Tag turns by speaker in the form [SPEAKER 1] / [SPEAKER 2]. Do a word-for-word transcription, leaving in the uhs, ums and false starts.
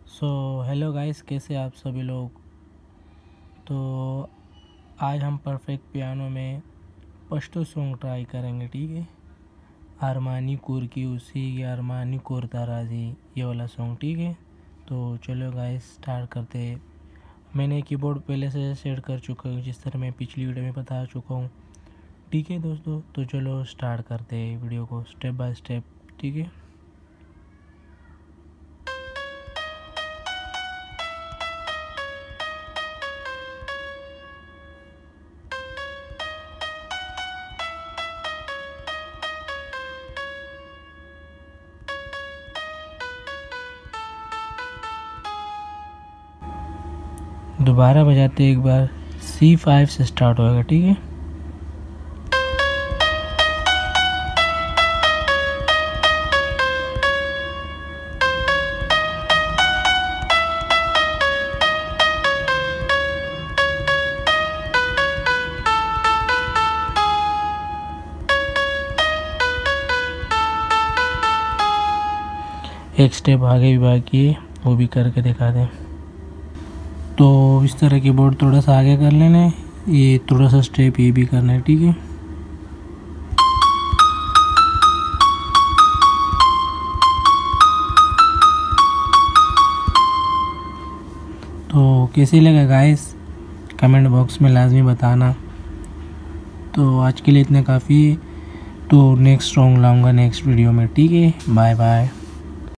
[SPEAKER 1] So hello guys, कैसे आप सभी लोग। तो आज हम परफेक्ट पियानो में पश्तो सॉन्ग ट्राई करेंगे, ठीक है। अरमानी कोर की उसी अरमानी कोर ताराजी, ये वाला सॉन्ग, ठीक है। तो चलो गाइस स्टार्ट करते हैं। मैंने कीबोर्ड पहले से सेट कर चुका हूँ, जिस तरह मैं पिछली वीडियो में बता चुका हूँ, ठीक है दोस्तों। तो चलो स्टार्ट करते हैं वीडियो को स्टेप बाय स्टेप, ठीक है। दोबारा बजाते एक बार सी फाइव से स्टार्ट होएगा, ठीक है। एक स्टेप आगे भी बाकी है, वो भी करके दिखा दें। तो इस तरह की बोर्ड थोड़ा सा आगे कर लेना है, ये थोड़ा सा स्टेप ये भी करना है, ठीक है। तो कैसे लगा गाइस, कमेंट बॉक्स में लाजमी बताना। तो आज के लिए इतना काफ़ी है। तो नेक्स्ट सॉन्ग लाऊंगा नेक्स्ट वीडियो में, ठीक है। Bye bye.